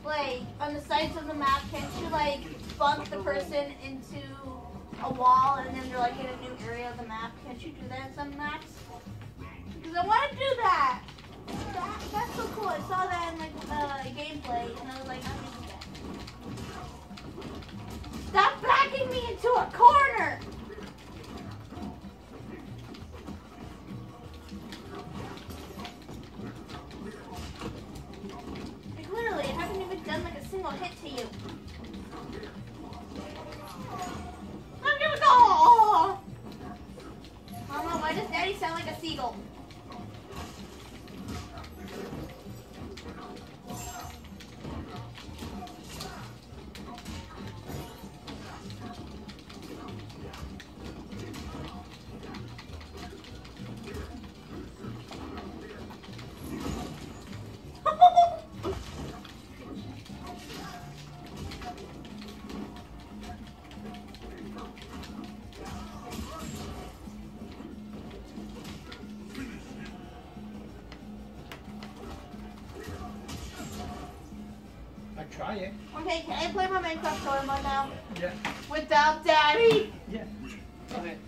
like, on the sides of the map, can't you, like, bump the person into a wall and then they're, like, in a new area of the map? Can't you do that in some maps? Because I want to do that. That's so cool. I saw that in, like, gameplay, and I was like, I'm going to do that. Stop backing me into a corner! Like, literally, I haven't even done, like, a single hit to you. I'm gonna go! Mama, why does Daddy sound like a seagull? Try it. Okay, can I play my Minecraft story mode now? Yeah. Without Daddy? Yeah. Go ahead.